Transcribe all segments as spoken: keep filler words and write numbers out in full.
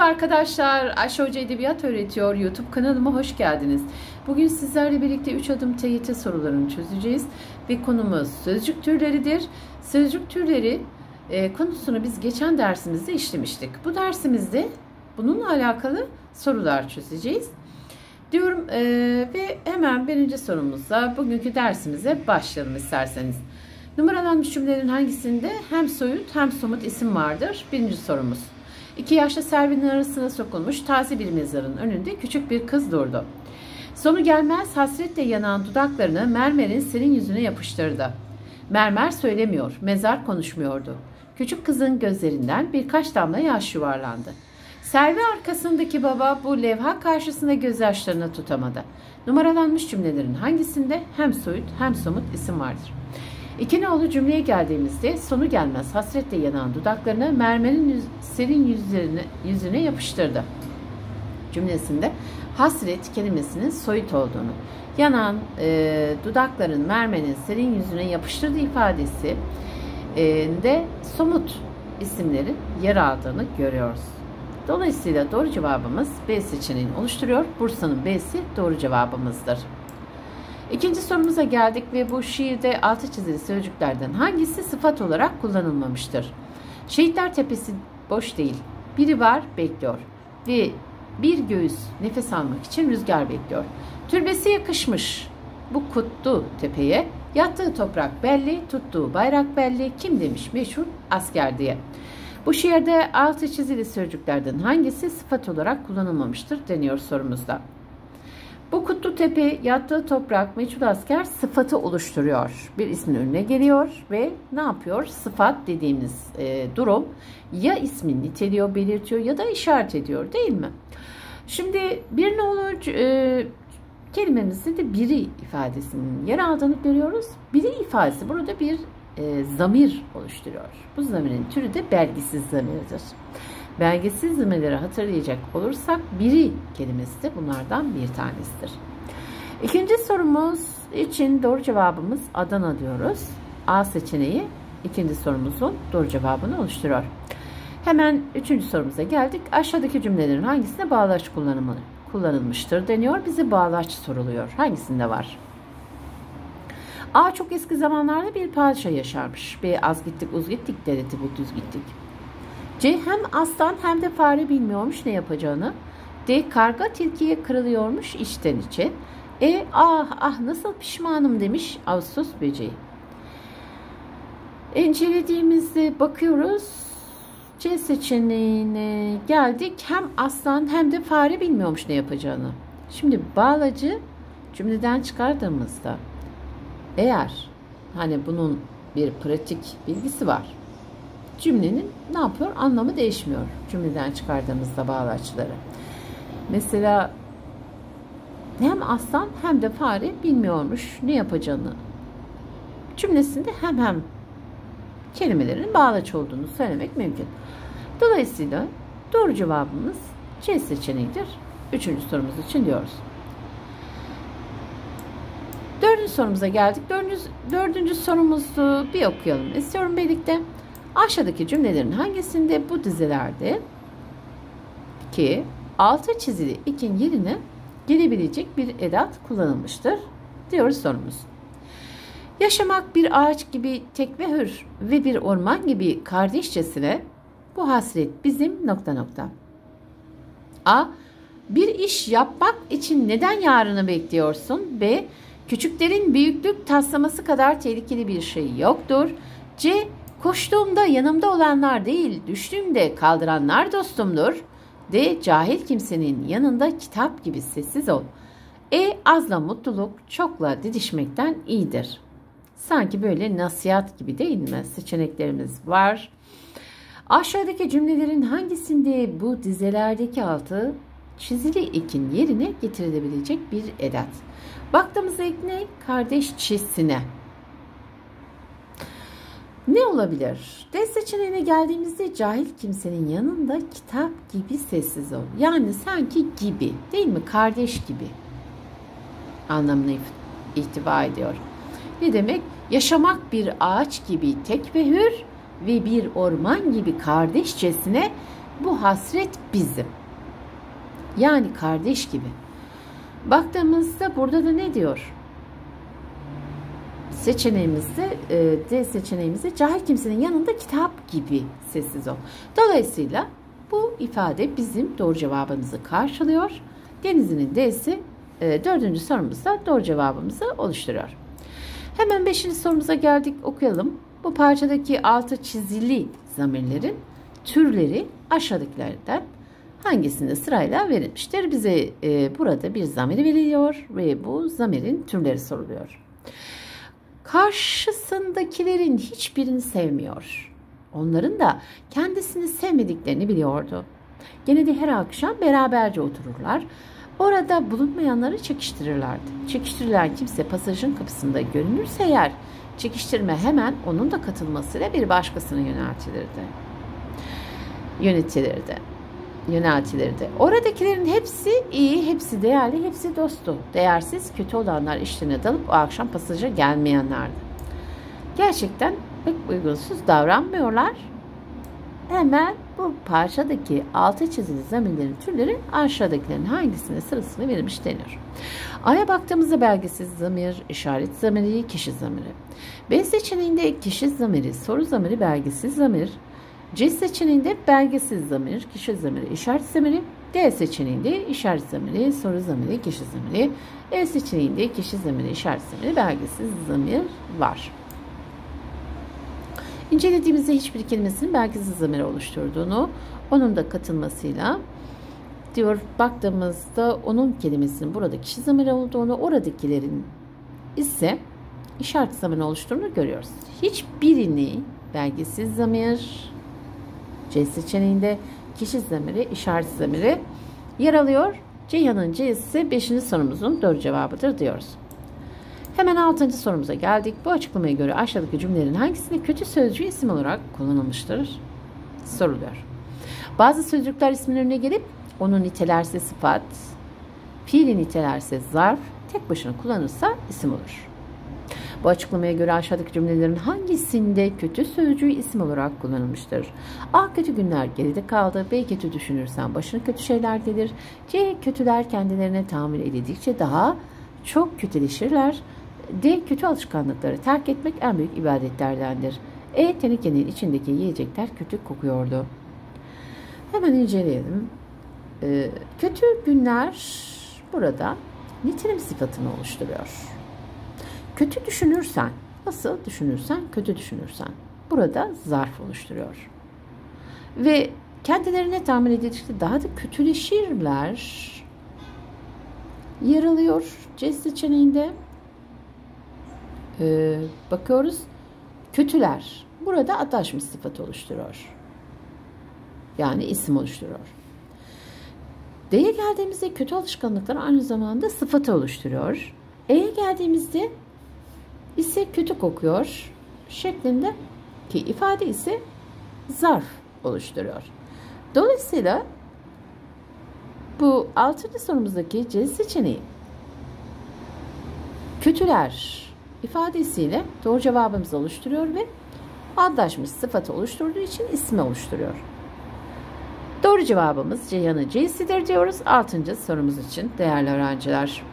Merhaba arkadaşlar, Ayşe Hoca Edebiyat Öğretiyor YouTube kanalıma hoş geldiniz. Bugün sizlerle birlikte üç adım T Y T sorularını çözeceğiz ve konumuz sözcük türleridir. Sözcük türleri e, konusunu biz geçen dersimizde işlemiştik. Bu dersimizde bununla alakalı sorular çözeceğiz diyorum e, ve hemen birinci sorumuzla bugünkü dersimize başlayalım isterseniz. Numaralanmış cümlelerin hangisinde hem soyut hem somut isim vardır? Birinci sorumuz. İki yaşlı Servi'nin arasına sokulmuş taze bir mezarın önünde küçük bir kız durdu. Sonu gelmez hasretle yanan dudaklarını mermerin serin yüzüne yapıştırdı. Mermer söylemiyor, mezar konuşmuyordu. Küçük kızın gözlerinden birkaç damla yaş yuvarlandı. Servi arkasındaki baba bu levha karşısında gözyaşlarını tutamadı. Numaralanmış cümlelerin hangisinde hem soyut hem somut isim vardır? İki nolu cümleye geldiğimizde sonu gelmez hasretle yanan dudaklarını mermerin yüz, serin yüzlerine, yüzüne yapıştırdı. Cümlesinde hasret kelimesinin soyut olduğunu, yanan e, dudakların mermerin serin yüzüne yapıştırdığı ifadesi e, de somut isimlerin yer aldığını görüyoruz. Dolayısıyla doğru cevabımız B seçeneğini oluşturuyor. Bursa'nın B'si doğru cevabımızdır. İkinci sorumuza geldik ve bu şiirde altı çizili sözcüklerden hangisi sıfat olarak kullanılmamıştır? Şehitler Tepesi boş değil. Biri var bekliyor ve bir göğüs nefes almak için rüzgar bekliyor. Türbesi yakışmış bu kutlu tepeye, yattığı toprak belli, tuttuğu bayrak belli, kim demiş meşhur asker diye. Bu şiirde altı çizili sözcüklerden hangisi sıfat olarak kullanılmamıştır deniyor sorumuzda. Bu kutlu tepe, yattığı toprak, meçhul asker sıfatı oluşturuyor. Bir ismin önüne geliyor ve ne yapıyor? Sıfat dediğimiz e, durum ya ismin niteliyor, belirtiyor ya da işaret ediyor değil mi? Şimdi bir nolu e, kelimemizde de biri ifadesinin yer aldığını görüyoruz. Biri ifadesi burada bir e, zamir oluşturuyor. Bu zamirin türü de belgisiz zamirdir. Belgesiz zamirleri hatırlayacak olursak biri kelimesi de bunlardan bir tanesidir. İkinci sorumuz için doğru cevabımız Adana diyoruz. A seçeneği ikinci sorumuzun doğru cevabını oluşturuyor. Hemen üçüncü sorumuza geldik. Aşağıdaki cümlelerin hangisinde bağlaç kullanımı kullanılmıştır deniyor. Bize bağlaç soruluyor. Hangisinde var? A. Çok eski zamanlarda bir padişah yaşarmış. B. Az gittik uz gittik dereti bu düz gittik. C. Hem aslan hem de fare bilmiyormuş ne yapacağını. D. Karga tilkiye kırılıyormuş içten içe. E. Ah ah nasıl pişmanım demiş Ağustos böceği. İncelediğimizde bakıyoruz. C seçeneğine geldik. Hem aslan hem de fare bilmiyormuş ne yapacağını. Şimdi bağlacı cümleden çıkardığımızda eğer hani bunun bir pratik bilgisi var. Cümlenin ne yapıyor? Anlamı değişmiyor. Cümleden çıkardığımızda bağlaçları. Mesela hem aslan hem de fare bilmiyormuş ne yapacağını. Cümlesinde hem hem kelimelerin bağlaç olduğunu söylemek mümkün. Dolayısıyla doğru cevabımız C seçeneğidir. Üçüncü sorumuz için diyoruz. Dördüncü sorumuza geldik. Dördüncü, dördüncü sorumuzu bir okuyalım istiyorum birlikte. Aşağıdaki cümlelerin hangisinde bu dizelerde ki altı çizili ikin yerine gelebilecek bir edat kullanılmıştır diyoruz sorumuz. Yaşamak bir ağaç gibi tek ve hür ve bir orman gibi kardeşçesine bu hasret bizim nokta nokta. A. Bir iş yapmak için neden yarını bekliyorsun? B. Küçüklerin büyüklük taslaması kadar tehlikeli bir şey yoktur. C. Koştuğumda yanımda olanlar değil, düştüğümde kaldıranlar dostumdur. D. Cahil kimsenin yanında kitap gibi sessiz ol. E. Azla mutluluk, çokla didişmekten iyidir. Sanki böyle nasihat gibi değil mi? Seçeneklerimiz var. Aşağıdaki cümlelerin hangisinde bu dizelerdeki altı çizili ekin yerine getirilebilecek bir edat? Baktığımızda ilk ne? Kardeşçesine. Ne olabilir? D seçeneğine geldiğimizde cahil kimsenin yanında kitap gibi sessiz ol. Yani sanki gibi değil mi? Kardeş gibi anlamını ihtiva ediyor. Ne demek? Yaşamak bir ağaç gibi tek ve hür ve bir orman gibi kardeşçesine Bu hasret bizim. Yani kardeş gibi. Baktığımızda burada da ne diyor? Seçeneğimizde, D seçeneğimizde cahil kimsenin yanında kitap gibi sessiz ol. Dolayısıyla bu ifade bizim doğru cevabımızı karşılıyor. Denizli'nin D'si dördüncü sorumuzda doğru cevabımızı oluşturuyor. Hemen beşinci sorumuza geldik, okuyalım. Bu parçadaki altı çizili zamirlerin türleri aşağıdakilerden hangisinde sırayla verilmiştir? Bize e, burada bir zamir veriliyor ve bu zamirin türleri soruluyor. Karşısındakilerin hiçbirini sevmiyor. Onların da kendisini sevmediklerini biliyordu. Gene de her akşam beraberce otururlar. Orada bulunmayanları çekiştirirlerdi. Çekiştirilen kimse pasajın kapısında görünürse eğer, çekiştirme hemen onun da katılmasıyla bir başkasına yöneltilirdi. Yönetilirdi. Yöneltilirdi. Oradakilerin hepsi iyi, hepsi değerli, hepsi dostu. Değersiz, kötü olanlar işlerine dalıp o akşam pasaja gelmeyenlerdi. Gerçekten pek uygunsuz davranmıyorlar. Hemen bu parçadaki altı çizili zamirlerin türleri aşağıdakilerin hangisine sırasıyla verilmiş deniyor. A'ya baktığımızda belgesiz zamir, işaret zamiri, kişi zamiri. B seçeneğinde kişi zamiri, soru zamiri, belgesiz zamir. C seçeneğinde belgesiz zamir, kişi zamiri, işaret zamiri. D seçeneğinde işaret zamiri, soru zamiri, kişi zamiri. E seçeneğinde kişi zamiri, işaret zamiri, belgesiz zamir var. İncelediğimizde hiçbir kelimesinin belgesiz zamiri oluşturduğunu, onun da katılmasıyla diyor, baktığımızda onun kelimesinin burada kişi zamiri olduğunu, oradakilerin ise işaret zamiri oluşturduğunu görüyoruz. Hiçbirini belgesiz zamir, C seçeneğinde kişi zamiri, işaret zamiri yer alıyor. Ceyhan'ın C'si beşinci sorumuzun doğru cevabıdır diyoruz. Hemen altıncı sorumuza geldik. Bu açıklamaya göre aşağıdaki cümlelerin hangisinde kötü sözcüğü isim olarak kullanılmıştır? Soruluyor. Bazı sözcükler ismin önüne gelip onu nitelerse sıfat, fiili nitelerse zarf, tek başına kullanırsa isim olur. Bu açıklamaya göre aşağıdaki cümlelerin hangisinde kötü sözcüğü isim olarak kullanılmıştır? A. Kötü günler geride kaldı. B. Kötü düşünürsen başına kötü şeyler gelir. C. Kötüler kendilerine tahammül edildikçe daha çok kötüleşirler. D. Kötü alışkanlıkları terk etmek en büyük ibadetlerdendir. E. Tenekenin içindeki yiyecekler kötü kokuyordu. Hemen inceleyelim. Ee, kötü günler burada nitelim sıfatını oluşturuyor. Kötü düşünürsen, nasıl düşünürsen, kötü düşünürsen. Burada zarf oluşturuyor. Ve kendilerine tahmin edildikçe daha da kötüleşirler yer alıyor C seçeneğinde. Ee, bakıyoruz. Kötüler. Burada adaşmış sıfatı oluşturuyor. Yani isim oluşturuyor. D'ye geldiğimizde kötü alışkanlıklar aynı zamanda sıfatı oluşturuyor. E'ye geldiğimizde ise kötü kokuyor şeklinde ki ifade ise zarf oluşturuyor. Dolayısıyla bu altıncı sorumuzdaki C seçeneği kötüler ifadesiyle doğru cevabımızı oluşturuyor ve adlaşmış sıfatı oluşturduğu için ismi oluşturuyor. Doğru cevabımız Ceyhan'ın C'sidir diyoruz altıncı sorumuz için değerli öğrenciler.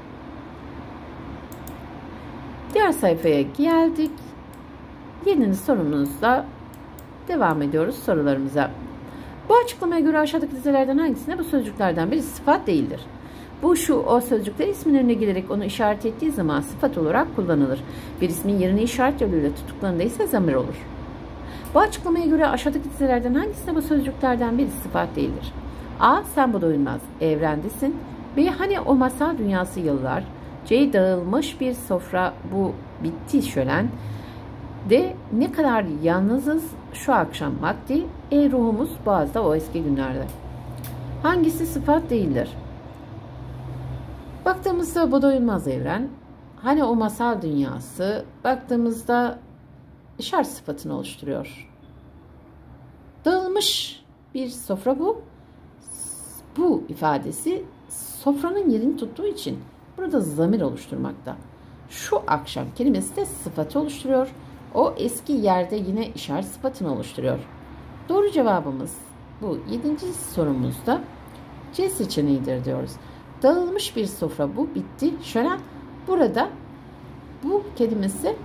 Diğer sayfaya geldik. yedinci sorumuzla devam ediyoruz sorularımıza. Bu açıklamaya göre aşağıdaki dizelerden hangisinde bu sözcüklerden biri sıfat değildir? Bu şu o sözcükler ismin önüne gelerek onu işaret ettiği zaman sıfat olarak kullanılır. Bir ismin yerini işaret yoluyla tuttuklarında ise zamir olur. Bu açıklamaya göre aşağıdaki dizelerden hangisinde bu sözcüklerden biri sıfat değildir? A. Sen bu doyulmaz evrendesin. B. Hani o masal dünyası yıllar. C. Dağılmış bir sofra bu bitti şölen. D. Ne kadar yalnızız şu akşam vakti. E. Ruhumuz boğazda o eski günlerde. Hangisi sıfat değildir? Baktığımızda bu doyulmaz evren. Hani o masal dünyası. Baktığımızda işaret sıfatını oluşturuyor. Dağılmış bir sofra bu. Bu ifadesi sofranın yerini tuttuğu için burada zamir oluşturmakta. Şu akşam kelimesi de sıfatı oluşturuyor. O eski yerde yine işaret sıfatını oluşturuyor. Doğru cevabımız bu yedinci sorumuzda C seçeneğidir diyoruz. Dağılmış bir sofra, bu bitti. Şölen, burada bu kelimesi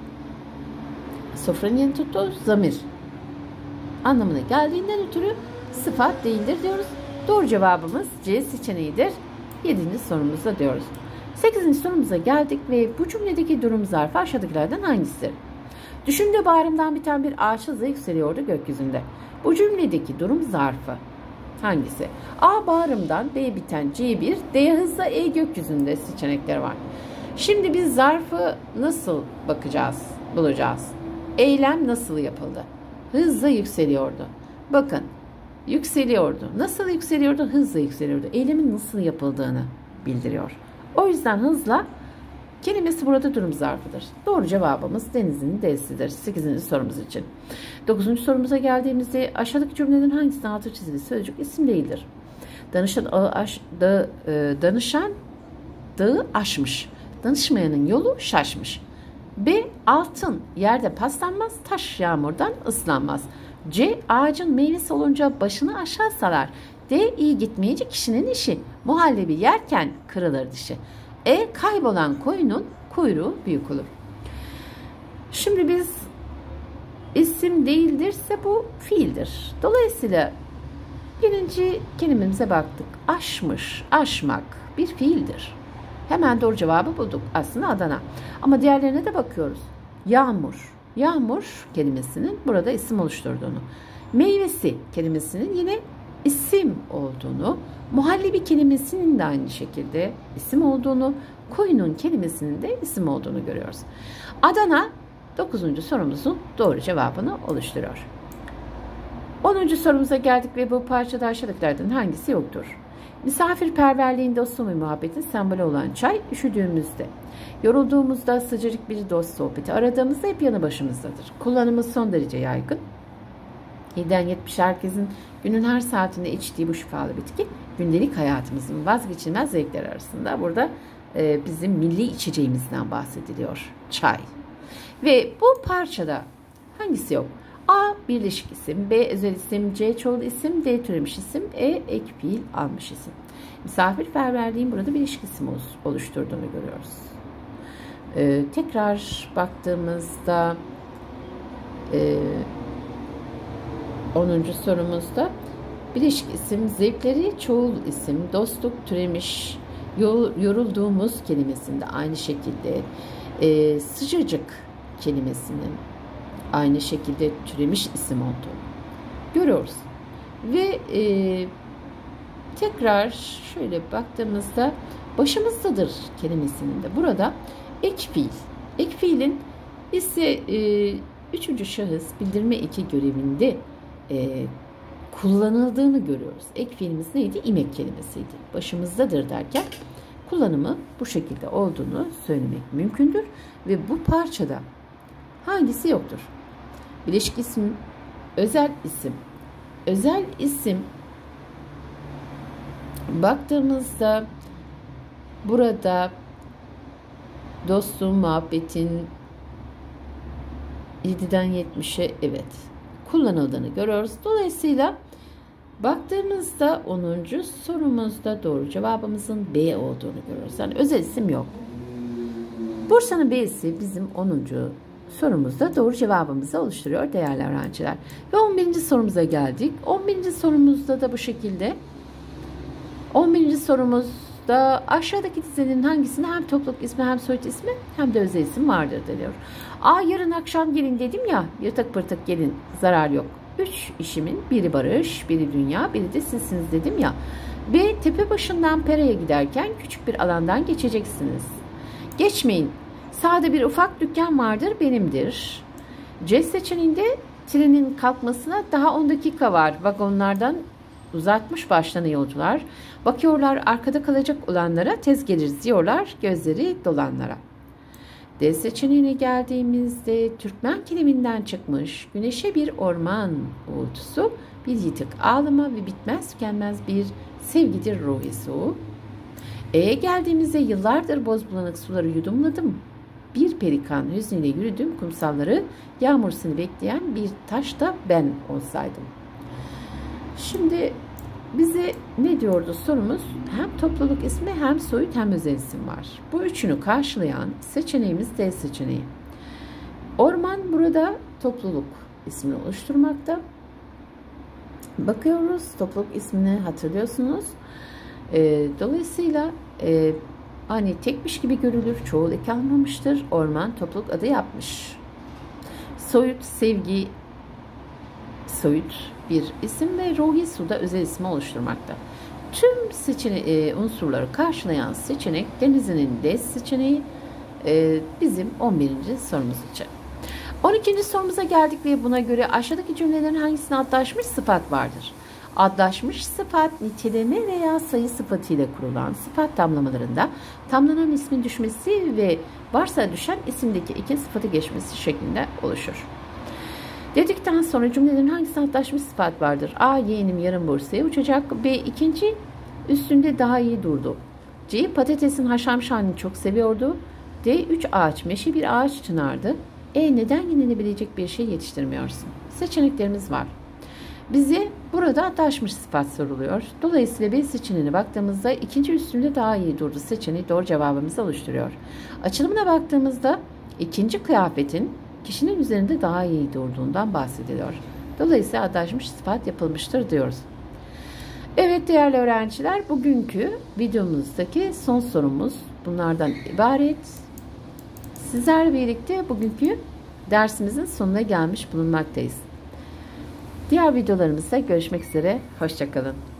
sofranın yerini tuttuğu zamir anlamına geldiğinden ötürü sıfat değildir diyoruz. Doğru cevabımız C seçeneğidir. yedinci sorumuzda diyoruz. sekizinci sorumuza geldik ve bu cümledeki durum zarfı aşağıdakilerden hangisidir? Düşündüğü bağrımdan biten bir ağaç hızla yükseliyordu gökyüzünde. Bu cümledeki durum zarfı hangisi? A bağrımdan, B biten C bir, D hızla, E gökyüzünde seçenekleri var. Şimdi biz zarfı nasıl bakacağız, bulacağız? Eylem nasıl yapıldı? Hızla yükseliyordu. Bakın, yükseliyordu. Nasıl yükseliyordu? Hızla yükseliyordu. Eylemin nasıl yapıldığını bildiriyor. O yüzden hızla kelimesi burada durum zarfıdır. Doğru cevabımız Denizli'nin D'sidir. sekizinci sorumuz için. dokuzuncu sorumuza geldiğimizde aşağıdaki cümlelerin hangisinin altı çizili sözcük isim değildir? Danışan ağı aş, da, e, danışan dağı aşmış. Danışmayanın yolu şaşmış. B. Altın yerde paslanmaz, taş yağmurdan ıslanmaz. C. Ağacın meyvesi olunca başını aşağı salar. D. İyi gitmeyince kişinin işi. Muhallebi yerken kırılır dişi. E. Kaybolan koyunun kuyruğu büyük olur. Şimdi biz isim değildirse bu fiildir. Dolayısıyla birinci kelimemize baktık. Aşmış, aşmak bir fiildir. Hemen doğru cevabı bulduk. Aslında Adana. Ama diğerlerine de bakıyoruz. Yağmur. Yağmur kelimesinin burada isim oluşturduğunu. Meyvesi kelimesinin yine isim olduğunu. Muhallebi kelimesinin de aynı şekilde isim olduğunu. Koyunun kelimesinin de isim olduğunu görüyoruz. Adana dokuzuncu sorumuzun doğru cevabını oluşturuyor. onuncu sorumuza geldik ve bu parçada aşağıdakilerden hangisi yoktur? Misafirperverliğin, dostluğun ve muhabbetin sembolü olan çay, üşüdüğümüzde, yorulduğumuzda sıcacık bir dost sohbeti, aradığımızda hep yanı başımızdadır. Kullanımı son derece yaygın. yediden yetmişe herkesin günün her saatinde içtiği bu şifalı bitki, gündelik hayatımızın vazgeçilmez zevkleri arasında. Burada e, bizim milli içeceğimizden bahsediliyor. Çay. Ve bu parçada hangisi yok? A. Birleşik isim, B. Özel isim, C. Çoğul isim, D. Türemiş isim, E. Ek fiil almış isim. Misafirperverliğin burada birleşik isim oluşturduğunu görüyoruz. Ee, tekrar baktığımızda e, onuncu sorumuzda birleşik isim, zevkleri çoğul isim, dostluk, türemiş, yorulduğumuz kelimesinde aynı şekilde e, sıcacık kelimesinin aynı şekilde türemiş isim olduğunu görüyoruz. Ve e, tekrar şöyle baktığımızda başımızdadır kelimesinin de burada ek fiil. Ek fiilin ise e, üçüncü şahıs bildirme eki görevinde e, kullanıldığını görüyoruz. Ek fiilimiz neydi? İmek kelimesiydi. Başımızdadır derken kullanımı bu şekilde olduğunu söylemek mümkündür. Ve bu parçada hangisi yoktur? Bileşik isim, özel isim. Özel isim baktığımızda burada dostluğun, muhabbetin yediden yetmişe evet kullanıldığını görüyoruz. Dolayısıyla baktığımızda onuncu sorumuzda doğru cevabımızın B olduğunu görüyoruz. Yani özel isim yok. Bursa'nın B'si bizim onuncu sorumuzda doğru cevabımızı oluşturuyor değerli öğrenciler. Ve on birinci sorumuza geldik. on birinci sorumuzda da bu şekilde. on birinci sorumuzda aşağıdaki dizenin hangisinde hem topluluk ismi hem soyut ismi hem de özel isim vardır deniyor. A. Yarın akşam gelin dedim ya, yırtık pırtık gelin, zarar yok. Üç işimin biri barış, biri dünya, biri de sizsiniz dedim ya. B. Tepe başından Pera'ya giderken küçük bir alandan geçeceksiniz. Geçmeyin. Sağda bir ufak dükkan vardır, benimdir. C seçeneğinde trenin kalkmasına daha on dakika var. Vagonlardan uzatmış başlarını yolcular. Bakıyorlar arkada kalacak olanlara, tez gelir diyorlar gözleri dolanlara. D seçeneğine geldiğimizde Türkmen kiliminden çıkmış güneşe bir orman uğultusu, bir yitik ağlama ve bitmez tükenmez bir sevgidir ruhi soğuğu. E'ye geldiğimizde yıllardır boz bulanık suları yudumladım. Bir perikan hüznüyle yürüdüm kumsalları, yağmur seni bekleyen bir taş da ben olsaydım. Şimdi bize ne diyordu sorumuz? Hem topluluk ismi hem soyut hem özel isim var. Bu üçünü karşılayan seçeneğimiz D seçeneği. Orman burada topluluk ismini oluşturmakta. Bakıyoruz, topluluk ismini hatırlıyorsunuz. E, dolayısıyla e, hani tekmiş gibi görülür, çoğul eki almamıştır. Orman topluluk adı yapmış. Soyut sevgi, soyut bir isim ve ruhi suda özel ismi oluşturmakta. Tüm seçene e, unsurları karşılayan seçenek Denizli'nin D seçeneği e, bizim on birinci sorumuz için. on ikinci sorumuza geldik ve buna göre aşağıdaki cümlelerin hangisine adlaşmış sıfat vardır? Adlaşmış sıfat niteleme veya sayı sıfatıyla kurulan sıfat tamlamalarında tamlanan ismin düşmesi ve varsa düşen isimdeki iki sıfatı geçmesi şeklinde oluşur. Dedikten sonra cümlelerin hangisine adlaşmış sıfat vardır? A. Yeğenim yarın Bursa'ya uçacak. B. İkinci üstünde daha iyi durdu. C. Patatesin haşlanmış halini çok seviyordu. D. Üç ağaç meşe bir ağaç çınardı. E. Neden yenilebilecek bir şey yetiştirmiyorsun? Seçeneklerimiz var. Bize burada adlaşmış sıfat soruluyor. Dolayısıyla B seçeneğine baktığımızda ikinci üstünde daha iyi durdu seçeneği doğru cevabımızı oluşturuyor. Açılımına baktığımızda ikinci kıyafetin kişinin üzerinde daha iyi durduğundan bahsediliyor. Dolayısıyla adlaşmış sıfat yapılmıştır diyoruz. Evet değerli öğrenciler, bugünkü videomuzdaki son sorumuz bunlardan ibaret. Sizlerle birlikte bugünkü dersimizin sonuna gelmiş bulunmaktayız. Diğer videolarımızda görüşmek üzere. Hoşça kalın.